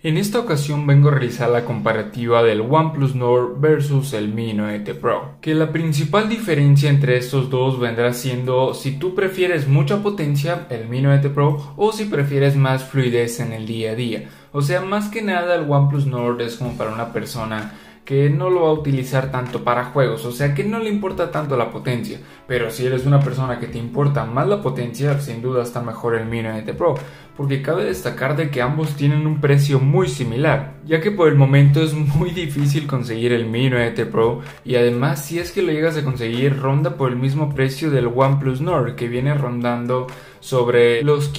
En esta ocasión vengo a realizar la comparativa del OnePlus Nord versus el Mi 9T Pro, que la principal diferencia entre estos dos vendrá siendo si tú prefieres mucha potencia, el Mi 9T Pro, o si prefieres más fluidez en el día a día. O sea, más que nada el OnePlus Nord es como para una persona que no lo va a utilizar tanto para juegos, o sea que no le importa tanto la potencia, pero si eres una persona que te importa más la potencia, sin duda está mejor el Mi 9T Pro, porque cabe destacar de que ambos tienen un precio muy similar, ya que por el momento es muy difícil conseguir el Mi 9T Pro y además si es que lo llegas a conseguir ronda por el mismo precio del OnePlus Nord, que viene rondando sobre los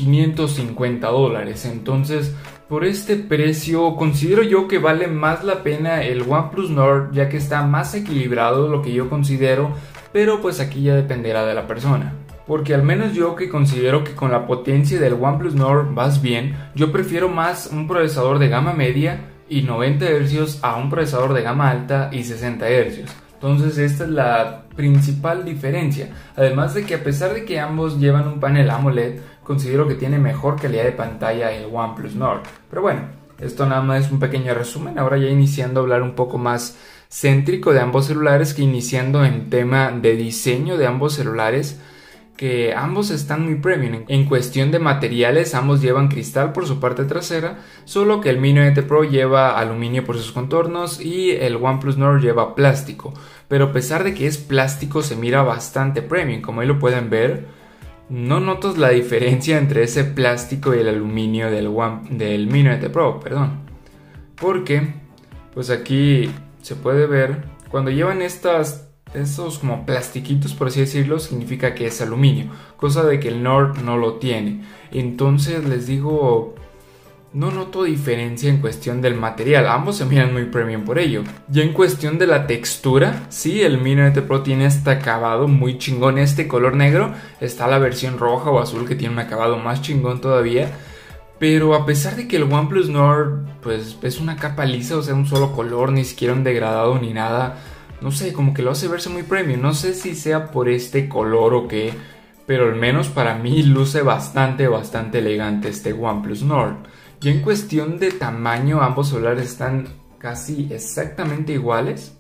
$550, entonces por este precio considero yo que vale más la pena el OnePlus Nord, ya que está más equilibrado, lo que yo considero, pero pues aquí ya dependerá de la persona. Porque al menos yo, que considero que con la potencia del OnePlus Nord vas bien, yo prefiero más un procesador de gama media y 90 Hz a un procesador de gama alta y 60 Hz. Entonces esta es la principal diferencia, además de que a pesar de que ambos llevan un panel AMOLED, considero que tiene mejor calidad de pantalla el OnePlus Nord. Pero bueno, esto nada más es un pequeño resumen, ahora ya iniciando a hablar un poco más céntrico de ambos celulares, que iniciando en tema de diseño de ambos celulares, que ambos están muy premium. En cuestión de materiales, ambos llevan cristal por su parte trasera, solo que el Mi 9T Pro lleva aluminio por sus contornos y el OnePlus Nord lleva plástico. Pero a pesar de que es plástico, se mira bastante premium, como ahí lo pueden ver. No notas la diferencia entre ese plástico y el aluminio del Mi 9T Pro, perdón. Porque, pues aquí se puede ver, cuando llevan esos como plastiquitos, por así decirlo, significa que es aluminio, cosa de que el Nord no lo tiene. Entonces les digo, no noto diferencia en cuestión del material, ambos se miran muy premium por ello. Ya en cuestión de la textura, sí, el Mi 9T Pro tiene este acabado muy chingón, este color negro. Está la versión roja o azul que tiene un acabado más chingón todavía. Pero a pesar de que el OnePlus Nord pues es una capa lisa, o sea un solo color, ni siquiera un degradado ni nada, no sé, como que lo hace verse muy premium. No sé si sea por este color o qué, pero al menos para mí luce bastante elegante este OnePlus Nord. Y en cuestión de tamaño, ambos celulares están casi exactamente iguales.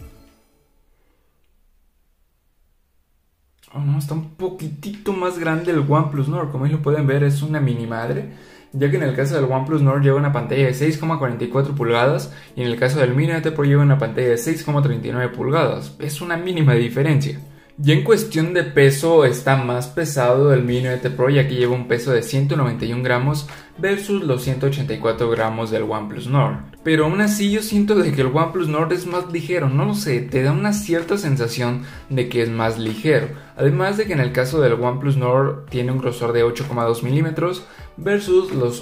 Oh no, está un poquitito más grande el OnePlus Nord, como ahí lo pueden ver, es una mini madre. Ya que en el caso del OnePlus Nord lleva una pantalla de 6,44 pulgadas y en el caso del Mi 9T Pro lleva una pantalla de 6,39 pulgadas. Es una mínima diferencia. Y en cuestión de peso está más pesado el Mi 9T Pro, ya que lleva un peso de 191 gramos versus los 184 gramos del OnePlus Nord. Pero aún así yo siento de que el OnePlus Nord es más ligero, no lo sé, te da una cierta sensación de que es más ligero. Además de que en el caso del OnePlus Nord tiene un grosor de 8,2 milímetros versus los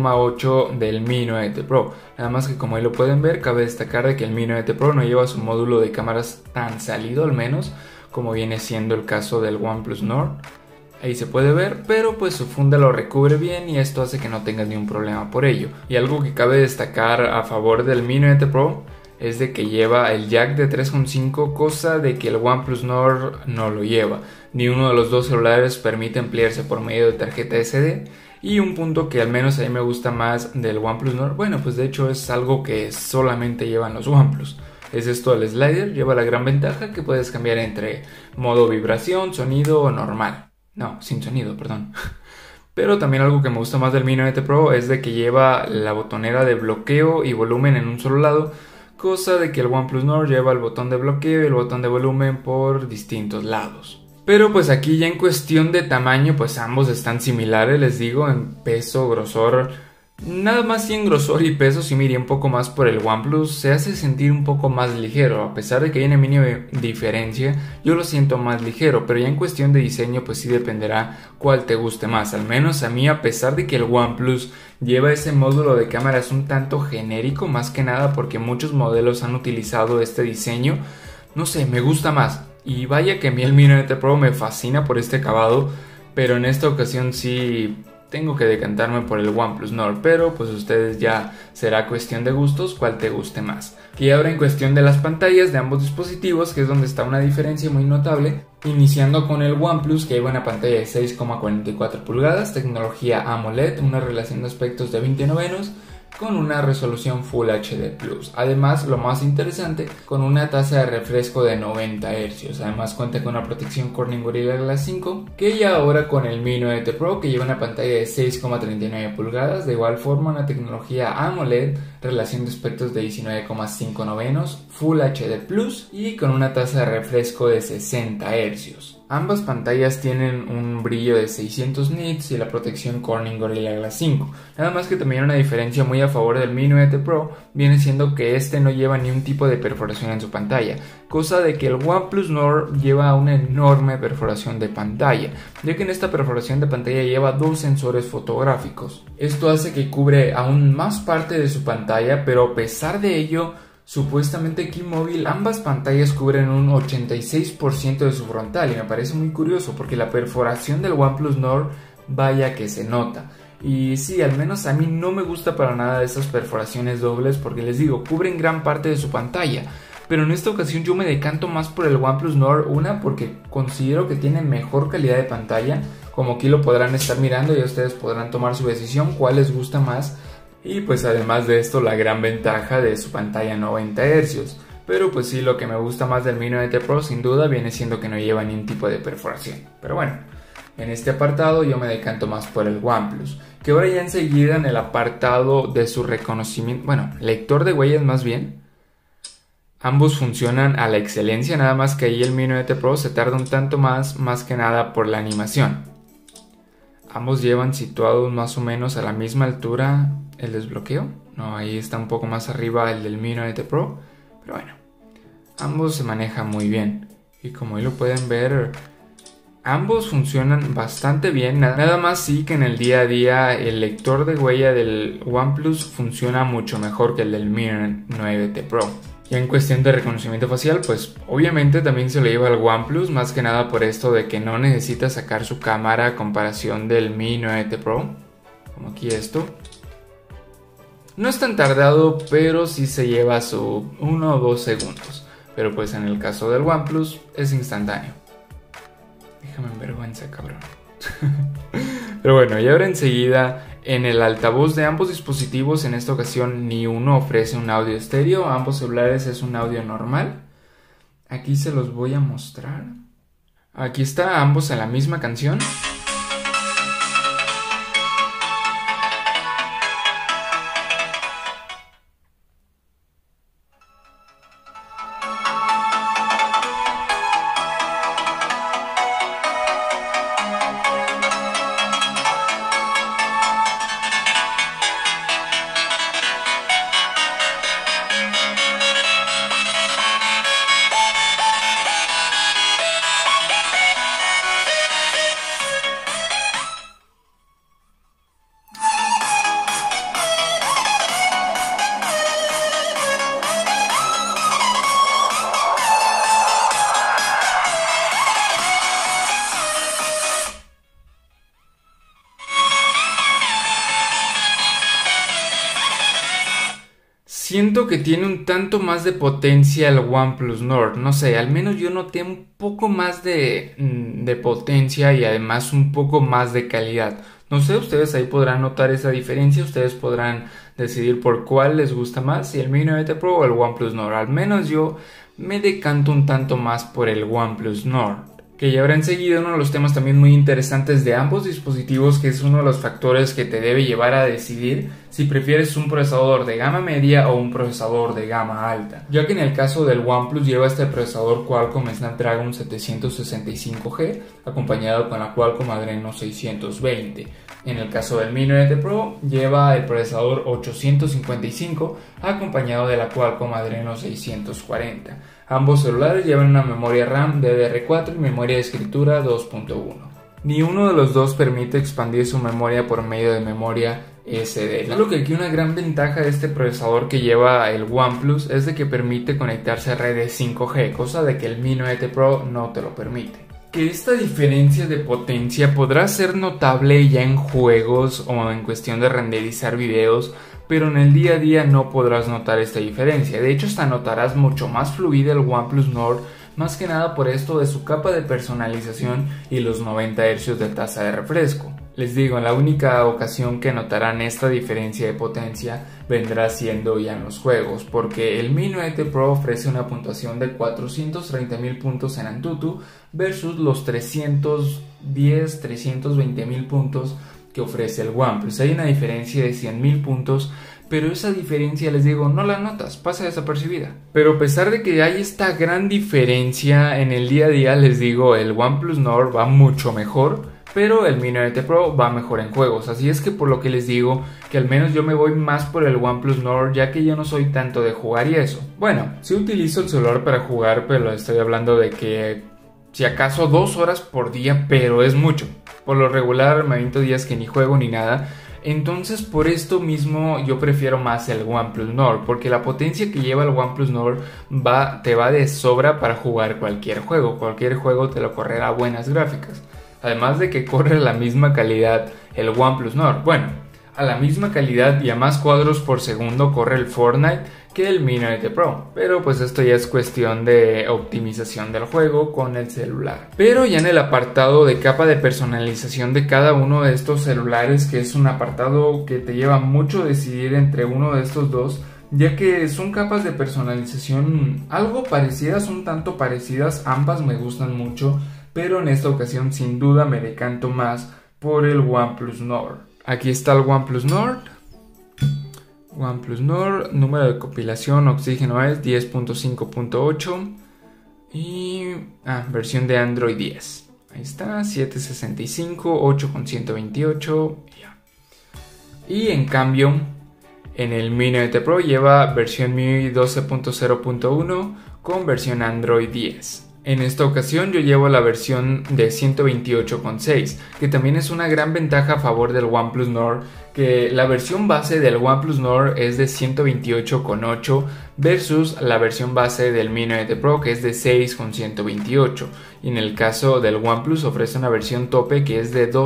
8,8 del Mi 9T Pro. Nada más que como ahí lo pueden ver, cabe destacar de que el Mi 9T Pro no lleva su módulo de cámaras tan salido, al menos como viene siendo el caso del OnePlus Nord. Ahí se puede ver, pero pues su funda lo recubre bien y esto hace que no tengas ningún problema por ello. Y algo que cabe destacar a favor del Mi 9T Pro es de que lleva el jack de 3.5, cosa de que el OnePlus Nord no lo lleva. Ni uno de los dos celulares permite ampliarse por medio de tarjeta SD. Y un punto que al menos a mí me gusta más del OnePlus Nord, bueno, pues de hecho es algo que solamente llevan los OnePlus. Es esto del slider, lleva la gran ventaja que puedes cambiar entre modo vibración, sonido o normal. No, sin sonido, perdón. Pero también algo que me gusta más del Mi 9T Pro es de que lleva la botonera de bloqueo y volumen en un solo lado, cosa de que el OnePlus Nord lleva el botón de bloqueo y el botón de volumen por distintos lados. Pero pues aquí ya en cuestión de tamaño, pues ambos están similares, les digo, en peso, grosor. Nada más si en grosor y peso sí me iría un poco más por el OnePlus, se hace sentir un poco más ligero, a pesar de que hay una mínima diferencia, yo lo siento más ligero, pero ya en cuestión de diseño pues sí dependerá cuál te guste más. Al menos a mí, a pesar de que el OnePlus lleva ese módulo de cámaras un tanto genérico, más que nada porque muchos modelos han utilizado este diseño, no sé, me gusta más. Y vaya que a mí el Mi 9T Pro me fascina por este acabado, pero en esta ocasión sí tengo que decantarme por el OnePlus Nord, pero pues ustedes ya será cuestión de gustos cuál te guste más. Y ahora en cuestión de las pantallas de ambos dispositivos, que es donde está una diferencia muy notable, iniciando con el OnePlus, que lleva una pantalla de 6,44 pulgadas, tecnología AMOLED, una relación de aspectos de 20 novenos, con una resolución Full HD Plus. Además, lo más interesante, con una tasa de refresco de 90 Hz. Además cuenta con una protección Corning Gorilla Glass 5, que ya ahora con el Mi 9T Pro, que lleva una pantalla de 6,39 pulgadas, de igual forma una tecnología AMOLED, relación de aspectos de 19,5 novenos, Full HD Plus y con una tasa de refresco de 60 Hz. Ambas pantallas tienen un brillo de 600 nits y la protección Corning Gorilla Glass 5. Nada más que también una diferencia muy a favor del Mi 9T Pro viene siendo que este no lleva ni un tipo de perforación en su pantalla, cosa de que el OnePlus Nord lleva una enorme perforación de pantalla, ya que en esta perforación de pantalla lleva dos sensores fotográficos. Esto hace que cubre aún más parte de su pantalla, pero a pesar de ello, supuestamente aquí móvil ambas pantallas cubren un 86% de su frontal y me parece muy curioso porque la perforación del OnePlus Nord vaya que se nota. Y sí, al menos a mí no me gusta para nada esas perforaciones dobles porque les digo, cubren gran parte de su pantalla. Pero en esta ocasión yo me decanto más por el OnePlus Nord, una porque considero que tiene mejor calidad de pantalla, como aquí lo podrán estar mirando y ustedes podrán tomar su decisión cuál les gusta más. Y pues además de esto la gran ventaja de su pantalla 90 Hz. Pero pues sí, lo que me gusta más del Mi 9T Pro sin duda viene siendo que no lleva ningún tipo de perforación. Pero bueno, en este apartado yo me decanto más por el OnePlus, que ahora ya enseguida en el apartado de su reconocimiento, bueno, lector de huellas más bien, ambos funcionan a la excelencia, nada más que ahí el Mi 9T Pro se tarda un tanto más que nada por la animación. Ambos llevan situados más o menos a la misma altura el desbloqueo. No, ahí está un poco más arriba el del Mi 9T Pro. Pero bueno, ambos se manejan muy bien. Y como ahí lo pueden ver, ambos funcionan bastante bien. Nada más sí que en el día a día el lector de huella del OnePlus funciona mucho mejor que el del Mi 9T Pro. Y en cuestión de reconocimiento facial, pues obviamente también se lo lleva al OnePlus, más que nada por esto de que no necesita sacar su cámara a comparación del Mi 9T Pro, como aquí esto. No es tan tardado, pero sí se lleva su 1 o 2 segundos, pero pues en el caso del OnePlus es instantáneo. Déjame en vergüenza, cabrón. Pero bueno, y ahora enseguida en el altavoz de ambos dispositivos, en esta ocasión ni uno ofrece un audio estéreo, ambos celulares es un audio normal. Aquí se los voy a mostrar. Aquí está, ambos en la misma canción. Siento que tiene un tanto más de potencia el OnePlus Nord, no sé, al menos yo noté un poco más de potencia y además un poco más de calidad. No sé, ustedes ahí podrán notar esa diferencia, ustedes podrán decidir por cuál les gusta más, si el Mi 9T Pro o el OnePlus Nord. Al menos yo me decanto un tanto más por el OnePlus Nord. Que ya habrá enseguida uno de los temas también muy interesantes de ambos dispositivos, que es uno de los factores que te debe llevar a decidir si prefieres un procesador de gama media o un procesador de gama alta, ya que en el caso del OnePlus lleva este procesador Qualcomm Snapdragon 765G acompañado con la Qualcomm Adreno 620. En el caso del Mi 9T Pro lleva el procesador 855 acompañado de la Qualcomm Adreno 640. Ambos celulares llevan una memoria RAM DDR4 y memoria de escritura 2.1. Ni uno de los dos permite expandir su memoria por medio de memoria SD. Claro que aquí una gran ventaja de este procesador que lleva el OnePlus es de que permite conectarse a redes 5G, cosa de que el Mi 9T Pro no te lo permite. Que esta diferencia de potencia podrá ser notable ya en juegos o en cuestión de renderizar videos, pero en el día a día no podrás notar esta diferencia. De hecho, hasta notarás mucho más fluida el OnePlus Nord, más que nada por esto de su capa de personalización y los 90 Hz de tasa de refresco. Les digo, la única ocasión que notarán esta diferencia de potencia vendrá siendo ya en los juegos, porque el Mi 9T Pro ofrece una puntuación de 430.000 puntos en Antutu versus los 320.000 puntos que ofrece el OnePlus. Hay una diferencia de 100.000 puntos, pero esa diferencia, les digo, no la notas, pasa desapercibida. Pero a pesar de que hay esta gran diferencia en el día a día, les digo, el OnePlus Nord va mucho mejor, pero el Mi 9T Pro va mejor en juegos. Así es que por lo que les digo, que al menos yo me voy más por el OnePlus Nord, ya que yo no soy tanto de jugar y eso. Bueno, sí utilizo el celular para jugar, pero estoy hablando de que si acaso 2 horas por día, pero es mucho. Por lo regular me aviento días que ni juego ni nada. Entonces por esto mismo yo prefiero más el OnePlus Nord, porque la potencia que lleva el OnePlus Nord te va de sobra para jugar cualquier juego. Cualquier juego te lo correrá a buenas gráficas. Además de que corre a la misma calidad el OnePlus Nord. Bueno, a la misma calidad y a más cuadros por segundo corre el Fortnite que el Mi 9T Pro. Pero pues esto ya es cuestión de optimización del juego con el celular. Pero ya en el apartado de capa de personalización de cada uno de estos celulares, que es un apartado que te lleva mucho decidir entre uno de estos dos, ya que son capas de personalización algo parecidas, un tanto parecidas, ambas me gustan mucho, pero en esta ocasión sin duda me decanto más por el OnePlus Nord. Aquí está el OnePlus Nord. OnePlus Nord, número de compilación, oxígeno es 10.5.8 y versión de Android 10. Ahí está, 765, 8.128. Y en cambio, en el Mi 9T Pro lleva versión MIUI 12.0.1 con versión Android 10. En esta ocasión yo llevo la versión de 128.6, que también es una gran ventaja a favor del OnePlus Nord, que la versión base del OnePlus Nord es de 128.8 versus la versión base del Mi 9T Pro, que es de 6.128. Y en el caso del OnePlus ofrece una versión tope que es de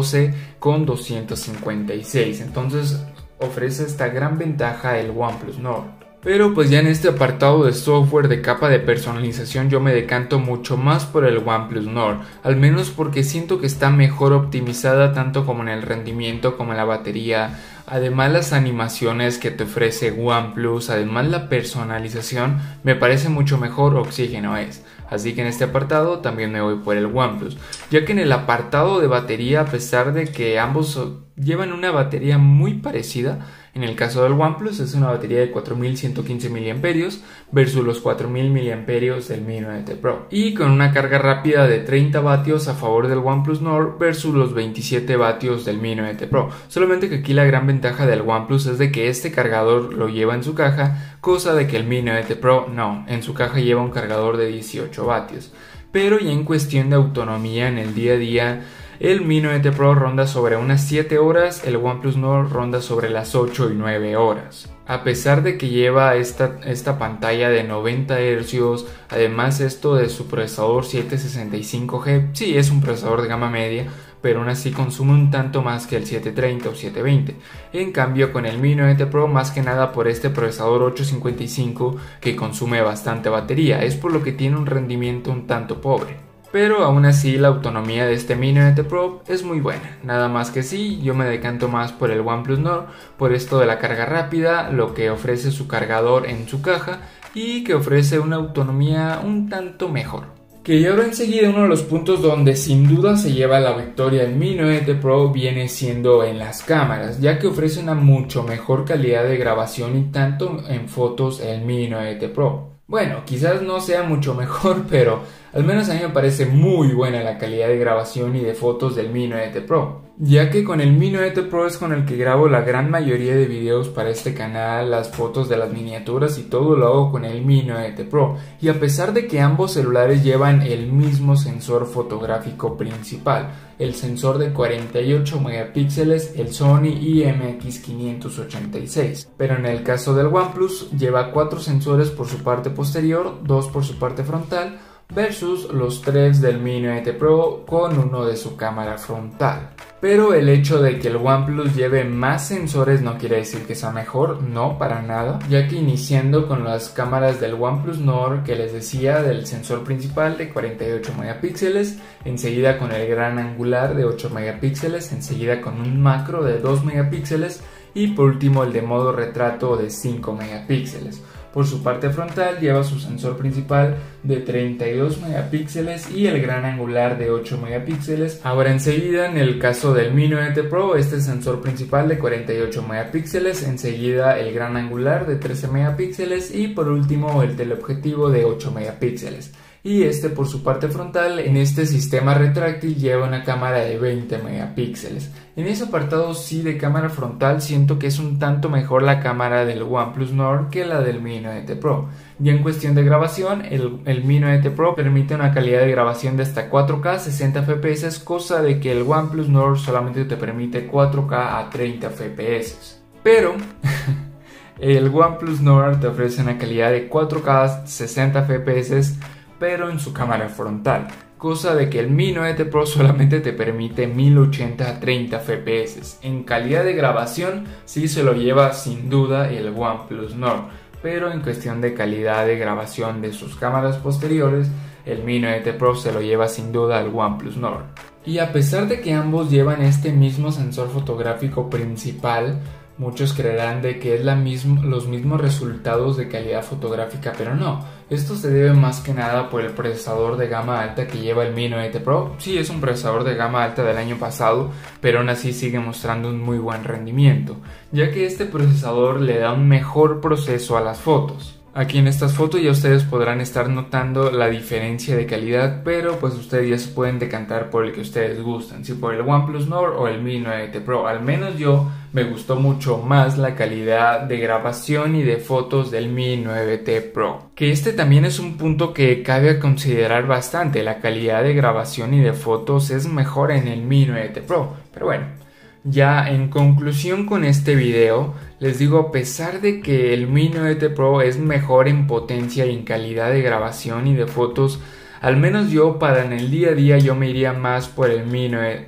12.256. Entonces ofrece esta gran ventaja el OnePlus Nord. Pero pues ya en este apartado de software de capa de personalización yo me decanto mucho más por el OnePlus Nord, al menos porque siento que está mejor optimizada tanto como en el rendimiento como en la batería. Además las animaciones que te ofrece OnePlus, además la personalización, me parece mucho mejor Oxígeno es. Así que en este apartado también me voy por el OnePlus, ya que en el apartado de batería, a pesar de que ambos llevan una batería muy parecida, en el caso del OnePlus es una batería de 4115 mAh versus los 4000 mAh del Mi 9T Pro, y con una carga rápida de 30 vatios a favor del OnePlus Nord versus los 27 vatios del Mi 9T Pro. Solamente que aquí la gran ventaja del OnePlus es de que este cargador lo lleva en su caja, cosa de que el Mi 9T Pro no, en su caja lleva un cargador de 18 vatios. Pero ya en cuestión de autonomía en el día a día, el Mi 9T Pro ronda sobre unas 7 horas, el OnePlus Nord ronda sobre las 8 y 9 horas. A pesar de que lleva esta pantalla de 90 Hz, además esto de su procesador 765G, sí es un procesador de gama media, pero aún así consume un tanto más que el 730 o 720. En cambio con el Mi 9T Pro, más que nada por este procesador 855 que consume bastante batería, es por lo que tiene un rendimiento un tanto pobre. Pero aún así la autonomía de este Mi 9T Pro es muy buena, nada más que sí, yo me decanto más por el OnePlus Nord, por esto de la carga rápida, lo que ofrece su cargador en su caja y que ofrece una autonomía un tanto mejor. Que ya ahora enseguida uno de los puntos donde sin duda se lleva la victoria el Mi 9T Pro viene siendo en las cámaras, ya que ofrece una mucho mejor calidad de grabación y tanto en fotos el Mi 9T Pro. Bueno, quizás no sea mucho mejor, pero al menos a mí me parece muy buena la calidad de grabación y de fotos del Mi 9T Pro, ya que con el Mi 9T Pro es con el que grabo la gran mayoría de videos para este canal, las fotos de las miniaturas y todo lo hago con el Mi 9T Pro, y a pesar de que ambos celulares llevan el mismo sensor fotográfico principal, el sensor de 48 megapíxeles, el Sony IMX586, pero en el caso del OnePlus lleva 4 sensores por su parte posterior, 2 por su parte frontal, versus los 3 del Mi 9T Pro con uno de su cámara frontal. Pero el hecho de que el OnePlus lleve más sensores no quiere decir que sea mejor, no, para nada, ya que iniciando con las cámaras del OnePlus Nord que les decía, del sensor principal de 48 megapíxeles, enseguida con el gran angular de 8 megapíxeles, enseguida con un macro de 2 megapíxeles y por último el de modo retrato de 5 megapíxeles. Por su parte frontal lleva su sensor principal de 32 megapíxeles y el gran angular de 8 megapíxeles. Ahora enseguida, en el caso del Mi 9T Pro, este sensor principal de 48 megapíxeles, enseguida el gran angular de 13 megapíxeles y por último el teleobjetivo de 8 megapíxeles. Y este por su parte frontal en este sistema retráctil lleva una cámara de 20 megapíxeles. En ese apartado sí de cámara frontal siento que es un tanto mejor la cámara del OnePlus Nord que la del Mi 9T Pro. Ya en cuestión de grabación, el Mi 9T Pro permite una calidad de grabación de hasta 4K 60 fps, cosa de que el OnePlus Nord solamente te permite 4K a 30 fps. Pero el OnePlus Nord te ofrece una calidad de 4K 60 fps pero en su cámara frontal, cosa de que el Mi 9T Pro solamente te permite 1080 a 30 fps. En calidad de grabación sí se lo lleva sin duda el OnePlus Nord, pero en cuestión de calidad de grabación de sus cámaras posteriores, el Mi 9T Pro se lo lleva sin duda al OnePlus Nord. Y a pesar de que ambos llevan este mismo sensor fotográfico principal, muchos creerán de que es los mismos resultados de calidad fotográfica, pero no. Esto se debe más que nada por el procesador de gama alta que lleva el Mi 9T Pro. Sí, es un procesador de gama alta del año pasado, pero aún así sigue mostrando un muy buen rendimiento, ya que este procesador le da un mejor proceso a las fotos. Aquí en estas fotos ya ustedes podrán estar notando la diferencia de calidad, pero pues ustedes ya se pueden decantar por el que ustedes gustan, si por el OnePlus Nord o el Mi 9T Pro. Al menos yo me gustó mucho más la calidad de grabación y de fotos del Mi 9T Pro. Que este también es un punto que cabe considerar bastante, la calidad de grabación y de fotos es mejor en el Mi 9T Pro, pero bueno. Ya en conclusión con este video, les digo, a pesar de que el Mi 9T Pro es mejor en potencia y en calidad de grabación y de fotos, al menos yo para en el día a día yo me iría más por el Mi 9...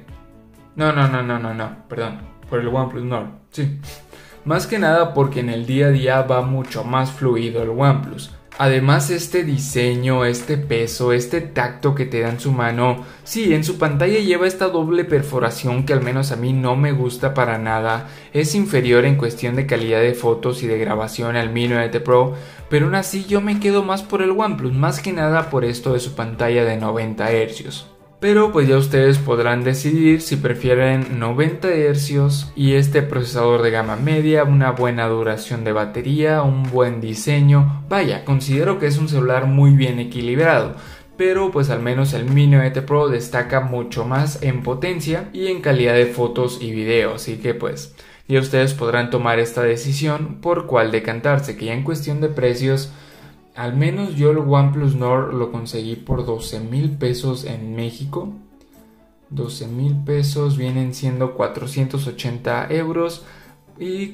perdón, por el OnePlus Nord, sí. Más que nada porque en el día a día va mucho más fluido el OnePlus. Además este diseño, este peso, este tacto que te da en su mano, sí, en su pantalla lleva esta doble perforación que al menos a mí no me gusta para nada, es inferior en cuestión de calidad de fotos y de grabación al Mi 9T Pro, pero aún así yo me quedo más por el OnePlus, más que nada por esto de su pantalla de 90 Hz. Pero pues ya ustedes podrán decidir si prefieren 90 Hz y este procesador de gama media, una buena duración de batería, un buen diseño. Vaya, considero que es un celular muy bien equilibrado, pero pues al menos el Mi 9T Pro destaca mucho más en potencia y en calidad de fotos y video, así que pues ya ustedes podrán tomar esta decisión por cuál decantarse, que ya en cuestión de precios, al menos yo el OnePlus Nord lo conseguí por 12,000 pesos en México. 12,000 pesos vienen siendo 480 euros y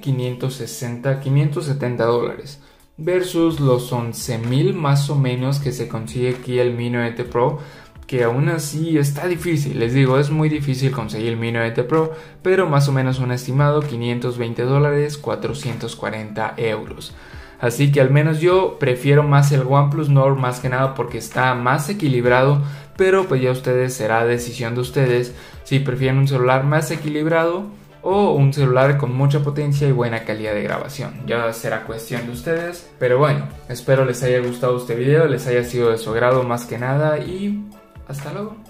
570 dólares. Versus los 11,000 más o menos que se consigue aquí el Mi 9T Pro. Que aún así está difícil, les digo, es muy difícil conseguir el Mi 9T Pro. Pero más o menos un estimado 520 dólares, 440 euros. Así que al menos yo prefiero más el OnePlus Nord más que nada porque está más equilibrado, pero pues ya ustedes será decisión de ustedes si prefieren un celular más equilibrado o un celular con mucha potencia y buena calidad de grabación. Ya será cuestión de ustedes, pero bueno, espero les haya gustado este video, les haya sido de su agrado más que nada y hasta luego.